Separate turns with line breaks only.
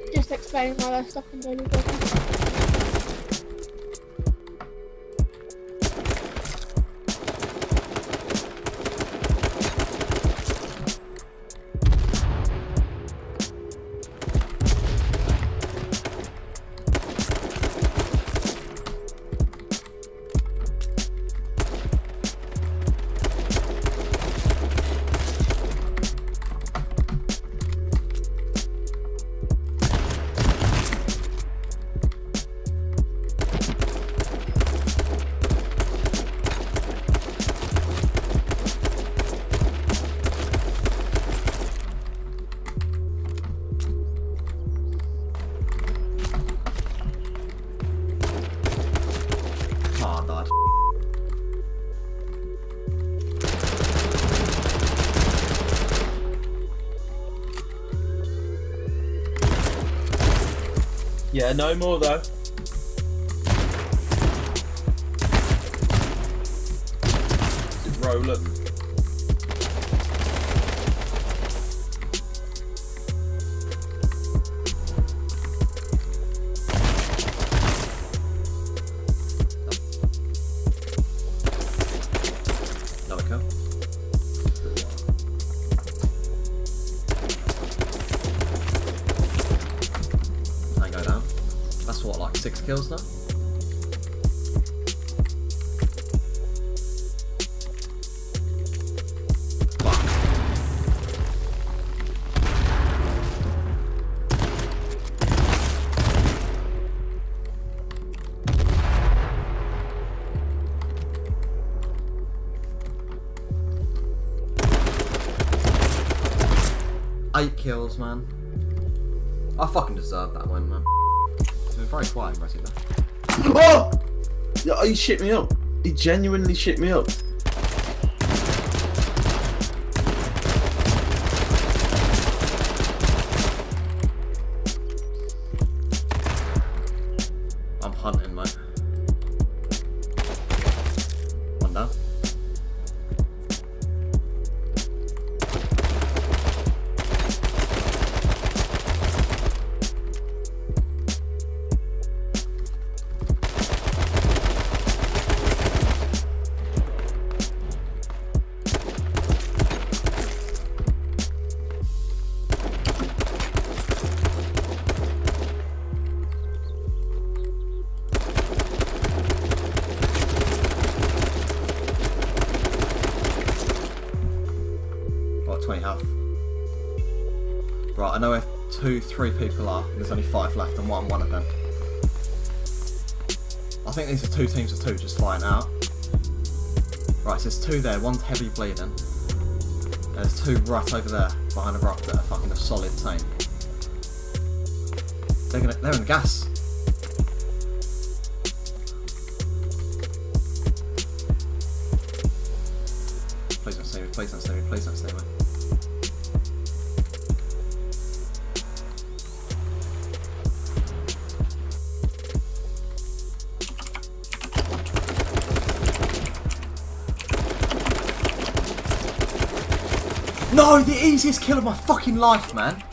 Just explaining why they're stuck in daily business.
Yeah, no more though. It's rolling. Another kill. Tango down. That's what, like 6 kills now? Fuck. Eight kills, man. I fucking deserve that win, man. It was very quiet in Resi though.
Oh! Yeah, he shit me up. He genuinely shit me up.
I'm hunting, mate. One down. Got 20 health. Right, I know where 2, 3 people are, and there's only 5 left, and I'm one of them. I think these are 2 teams of 2 just fighting out. Right, so there's 2 there, one's heavy bleeding. And there's 2 right over there, behind a rock, that are fucking a solid team. They're in the gas. Please don't stay me, please don't stay me, please don't stay me. No, the easiest kill of my fucking life, man.